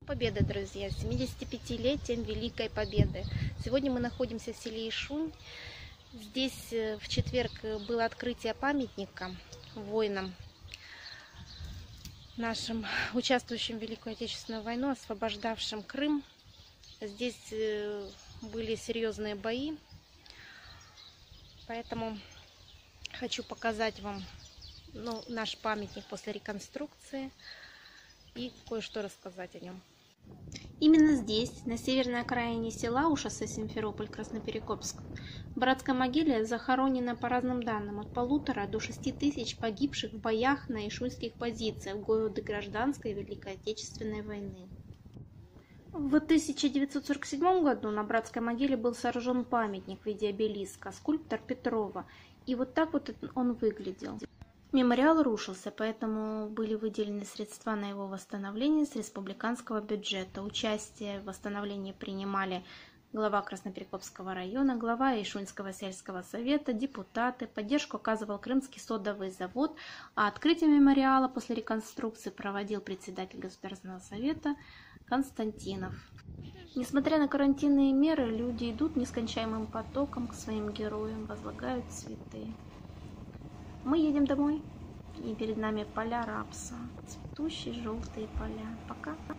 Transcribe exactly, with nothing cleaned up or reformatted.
Победы, друзья, семидесятипятилетием Великой Победы. Сегодня мы находимся в селе Ишунь. Здесь в четверг было открытие памятника воинам, нашим участвующим в Великую Отечественную войну, освобождавшим Крым. Здесь были серьезные бои, поэтому хочу показать вам ну, наш памятник после реконструкции и кое-что рассказать о нем. Именно здесь, на северной окраине села у шоссе Симферополь-Красноперекопск, в братской могиле захоронено по разным данным от полутора до шести тысяч погибших в боях на ишуньских позициях в годы Гражданской и Великой Отечественной войны. В тысяча девятьсот сорок седьмом году на братской могиле был сооружен памятник в виде обелиска, скульптор Петрова, и вот так вот он выглядел. Мемориал рушился, поэтому были выделены средства на его восстановление с республиканского бюджета. Участие в восстановлении принимали глава Красноперекопского района, глава Ишуньского сельского совета, депутаты. Поддержку оказывал Крымский содовый завод, а открытие мемориала после реконструкции проводил председатель Государственного совета Константинов. Несмотря на карантинные меры, люди идут нескончаемым потоком к своим героям, возлагают цветы. Мы едем домой, и перед нами поля рапса, цветущие желтые поля. Пока.